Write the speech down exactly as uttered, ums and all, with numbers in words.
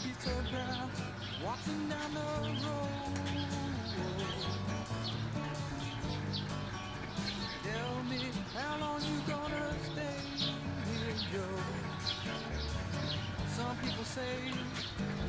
piece of grass, walking down the road. Tell me how long you gonna stay here, Joe. Some people say